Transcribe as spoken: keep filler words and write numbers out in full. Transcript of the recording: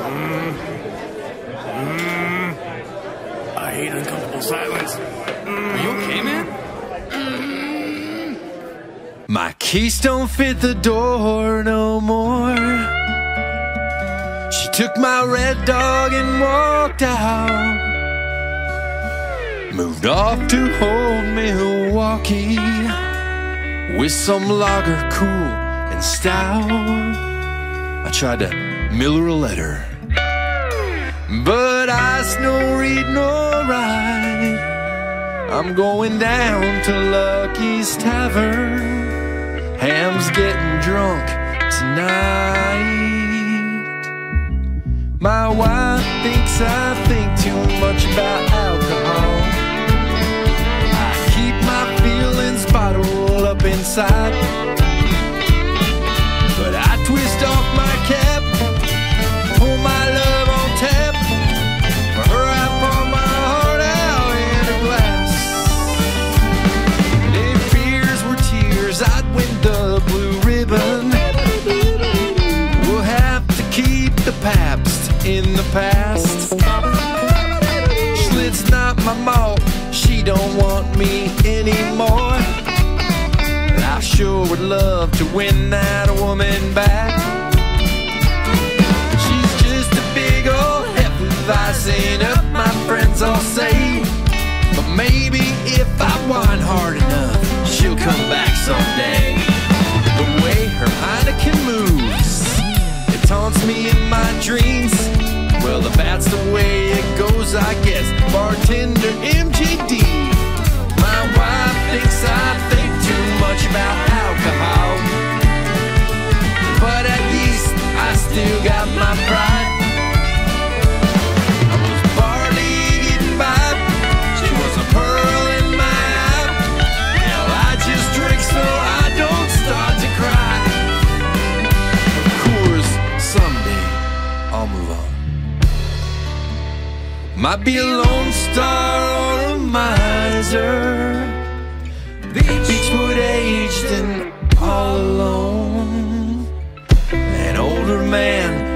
I hate uncomfortable silence. Are you okay, man? My keys don't fit the door no more. She took my red dog and walked out. Moved off to old Milwaukee with some lager, cool and stout. I tried to mail her a letter, but eyes no read nor write. I'm going down to Lucky's Tavern. Ham's getting drunk tonight. My wife thinks I think too much about alcohol. I keep my feelings bottled up inside, but I twist off my cap, pull my love on tap. For her I pour my heart out in a glass. And if fears were tears, I'd win the blue ribbon. We'll have to keep the Pabst in the past. Schlitz not my malt, she don't want me anymore. I sure would love to win that woman back. She's just a big old Hefeweizen up, my friends all say. But maybe if I whine hard enough, she'll come back someday. The way her Heineken moves, it taunts me in my dreams. Well, if that's the way it goes, I guess. Bartender M G D. My wife thinks I think too much about alcohol, but at least I still got my pride. I was barely getting by, she was a pearl in my eye. Now I just drink so I don't start to cry. Of course, someday I'll move on. Might be a lone star or a miser, Beechwood aged and all alone. An older man